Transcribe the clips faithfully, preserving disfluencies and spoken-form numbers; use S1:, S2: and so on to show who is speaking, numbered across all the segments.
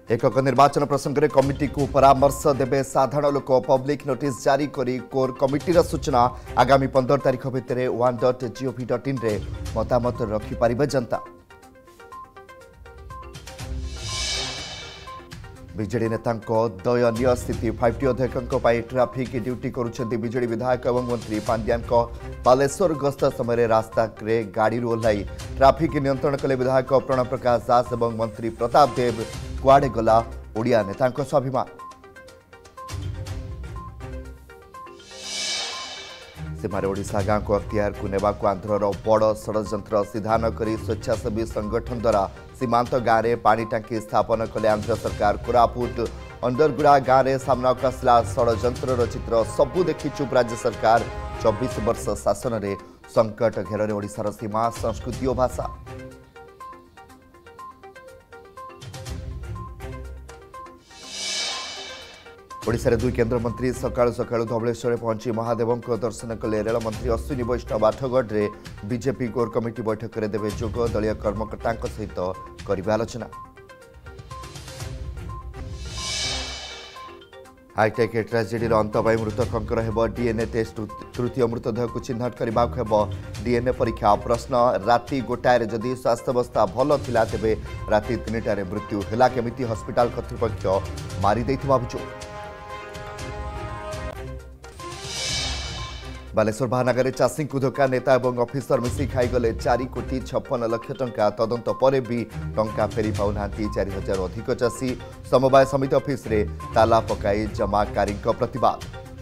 S1: एकक निर्वाचन प्रसंग में कमिटी को परामर्श देवे साधारण लोक पब्लिक नोटिस जारी करी कोर कमिटीर सूचना आगामी पंद्रह तारीख भितर वन डट जीओवी डट इन रे मतामत रखिपारे जनता। बीजेडी नेता दयनीय स्थिति फाइव टी अध्यक्षों ट्राफिक ड्यूटी करुछंती बीजेडी विधायक एवं मंत्री पांड्यान बालेश्वर गस्त समय रास्ता रे गाड़ी ओह्लाई ट्राफिक नियंत्रण कले विधायक प्रणव प्रकाश दास एवं मंत्री प्रताप देव कुआडे गला ओडिया नेता स्वाभिमान। सीमार ओडिशा गाँव को अख्तियार को नेबा आंध्रर बड़ षड्यंत्र सिधा न करी स्वेच्छासेवी संगठन द्वारा सीमांत गाँव में पानी टांकी स्थापन कले आंध्र सरकार। कोरापुट अंडरगुड़ा गाँव में सामना आसला षड्यंत्र चित्र सबू देखी चुप राज्य सरकार। चौबीस वर्ष शासन में संकट घेर ओडिशार सीमा संस्कृति और भाषा। ओडिशा रे दुई केंद्र मंत्री सकाळु सकाळु धवलेश्वर पहुंची महादेव दर्शन कले। रेल मंत्री अश्विनी वैष्णव आठगढ़ रे बीजेपी कोर कमिटी बैठक में देवे जोग दलीय कर्मकर्ता सहित कर आलोचना। हाईटेक ट्राजेडी अंत मृतकों हेब डीएनए टेस्ट तृतीय मृतदेह को चिन्हट करने डीएनए परीक्षा। प्रश्न राति गोटाए जदि स्वास्थ्यावस्था भल थिला तेबे राति तीन टारे मृत्यु हैला केमिति हॉस्पिटल कर्तृपक्ष मारी दैथिबा अभियोग। बालेश्वर महानगर चाषी को धोखा नेता और ऑफिसर मिसी खाईगले चार कोटी छप्पन लक्ष टंका तदंत पर भी टंका फेरी पाऊना चार हजार अधिक चाषी। समवाय समिति ऑफिस रे ताला पकाई जमाकारी प्रतिवाद।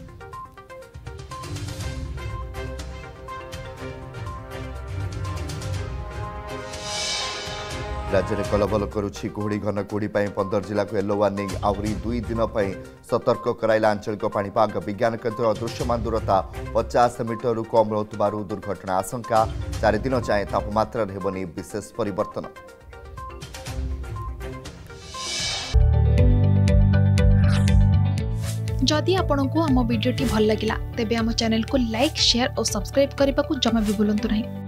S1: राज्य में कलबल करुछि कुहुड़ी घन कुहुड़ी पंदर जिला को येलो वार्निंग आहरी दुई दिन सतर्क कराइला आंचलिक पाणीपाग विज्ञान केन्द्र। दृश्यमान दूरता पचास मीटर कम रहुथिबारु दुर्घटना आशंका। चार दिन जाए तापमात्रा हेबनी विशेष परिवर्तन।
S2: जदि आपंक आम भिडी भल लगा तेब आम चैनल को लाइक शेयर और सब्सक्राइब करने को जमा भी भूलु नहीं।